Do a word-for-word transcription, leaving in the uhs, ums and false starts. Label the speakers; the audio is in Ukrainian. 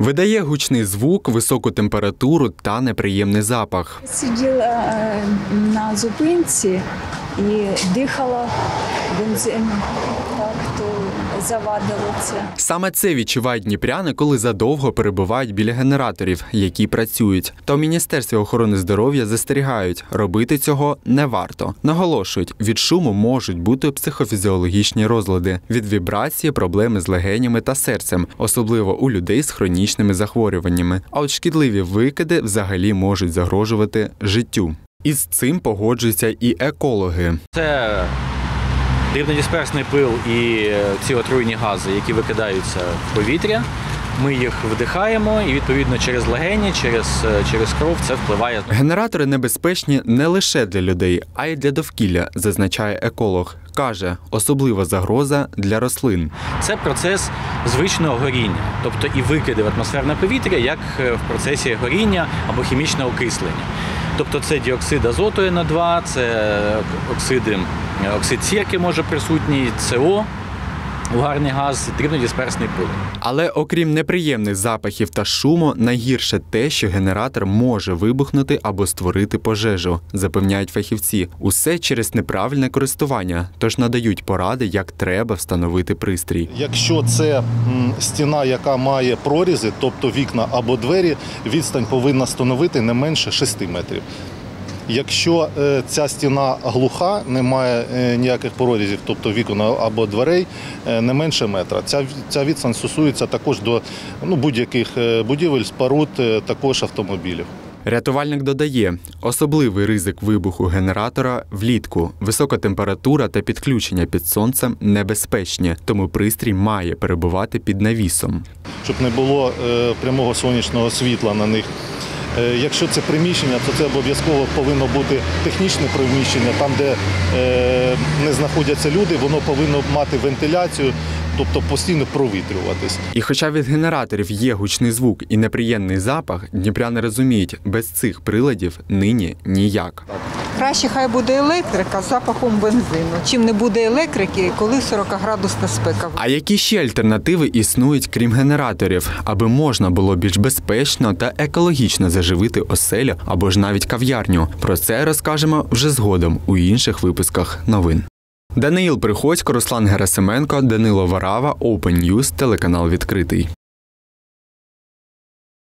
Speaker 1: Видає гучний звук, високу температуру та неприємний запах.
Speaker 2: Сиділа на зупинці і дихала бензин, так то завадило це.
Speaker 1: Саме це відчувають дніпряни, коли задовго перебувають біля генераторів, які працюють. Та у Міністерстві охорони здоров'я застерігають, робити цього не варто. Наголошують, від шуму можуть бути психофізіологічні розлади, від вібрації проблеми з легенями та серцем, особливо у людей з хронічними захворюваннями. А от шкідливі викиди взагалі можуть загрожувати життю. І з цим погоджуються і екологи.
Speaker 3: Це дрібнодисперсний пил і ці отруйні гази, які викидаються в повітря. Ми їх вдихаємо і, відповідно, через легені, через, через кров це впливає.
Speaker 1: Генератори небезпечні не лише для людей, а й для довкілля, зазначає еколог. Каже, особлива загроза для рослин.
Speaker 3: Це процес звичного горіння, тобто і викиди в атмосферне повітря, як в процесі горіння або хімічного окислення. Тобто це діоксид азоту Ен О два, це оксиди, оксид сірки може присутній, С О, угарний газ, дрібнодисперсний пил.
Speaker 1: Але окрім неприємних запахів та шуму, найгірше те, що генератор може вибухнути або створити пожежу, запевняють фахівці. Усе через неправильне користування, тож надають поради, як треба встановити пристрій.
Speaker 4: Якщо це стіна, яка має прорізи, тобто вікна або двері, відстань повинна становити не менше шести метрів. Якщо ця стіна глуха, не має ніяких прорізів, тобто вікон або дверей, не менше метра. Ця, ця відстань стосується також до ну, будь-яких будівель, споруд, також автомобілів.
Speaker 1: Рятувальник додає, особливий ризик вибуху генератора влітку. Висока температура та підключення під сонцем небезпечні, тому пристрій має перебувати під навісом.
Speaker 4: Щоб не було прямого сонячного світла на них. Якщо це приміщення, то це обов'язково повинно бути технічне приміщення, там, де не знаходяться люди, воно повинно мати вентиляцію, тобто постійно провітрюватись.
Speaker 1: І хоча від генераторів є гучний звук і неприємний запах, дніпряни розуміють, без цих приладів нині ніяк.
Speaker 5: Краще хай буде електрика з запахом бензину, чим не буде електрики, коли сорокаградусна спека.
Speaker 1: А які ще альтернативи існують, крім генераторів, аби можна було більш безпечно та екологічно заживити оселю або ж навіть кав'ярню? Про це розкажемо вже згодом у інших випусках новин. Даниїл Приходько, Руслан Герасименко, Данило Варава, Open News, телеканал «Відкритий».